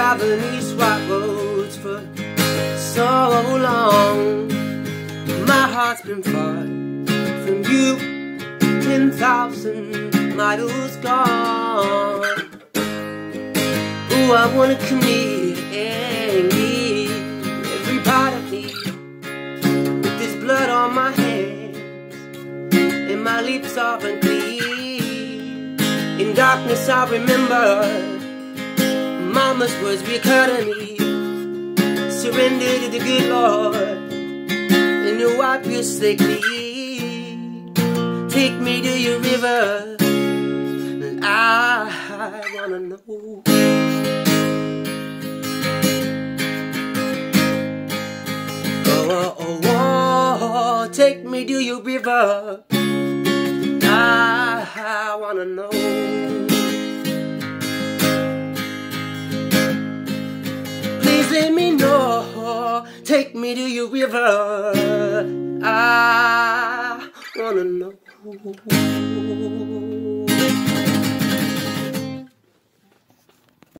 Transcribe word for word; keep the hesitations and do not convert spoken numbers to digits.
traveling these white roads for so long. My heart's been far from you, ten thousand miles gone. Ooh, I wanna commit and give every part of me, with this blood on my hands and my lips are unclean. In darkness I remember Mama's words recur to me. Surrender to the good Lord and He'll wipe your slate clean. Take me to your river and I wanna know. Oh, oh, oh, take me to your river. I wanna know. Please let me know. Take me to your river. I wanna know.